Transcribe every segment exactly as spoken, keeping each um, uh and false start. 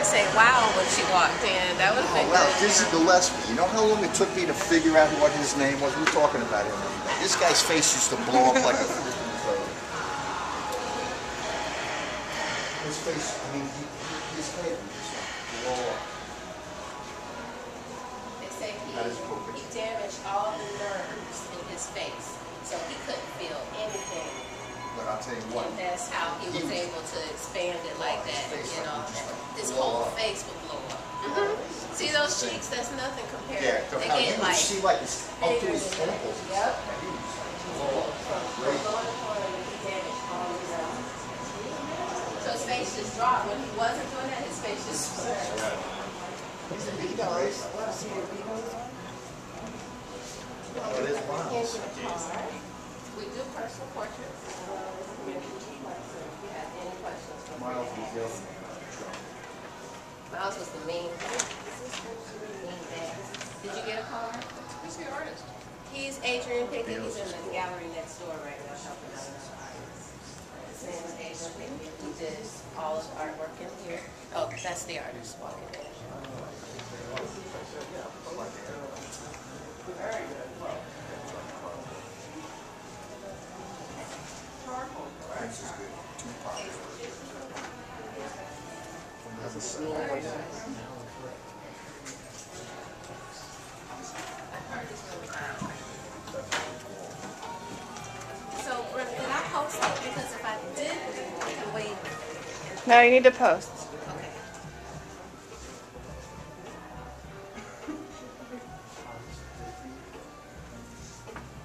say wow when she walked in. That would have been Oh, wow, good. Dizzy Gillespie. You know how long it took me to figure out what his name was? We're talking about him. This guy's face used to blow up like a freaking bird. His face, I mean, he, his head would just blow up. They say he, he damaged all the nerves in his face, so he couldn't feel anything. But I'll tell you what. And that's how he was, he was able to expand it like that. You know, his whole up. face would blow up. Mm-hmm. See those cheeks? That's nothing compared. Yeah, they how get you like see like his, up to his temples. Yep. So his face just dropped. When he wasn't doing that, his face just dropped. He's a big guy. Oh, it is wild. We do personal portraits. If you have any questions for Miles was the other Miles was the main, main man. Did you get a card? Who's the artist? He's Adrian Pickett. He's in the gallery next door right now helping out. His name is Adrian Pickett. He did all of the artwork in here. Oh, that's the artist walking in. Very good. This is good. Too popular. So, Brenda, did I post it? Because if I did, I can wait. No, you need to post. Okay.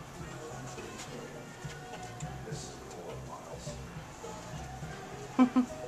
This is cool, Miles.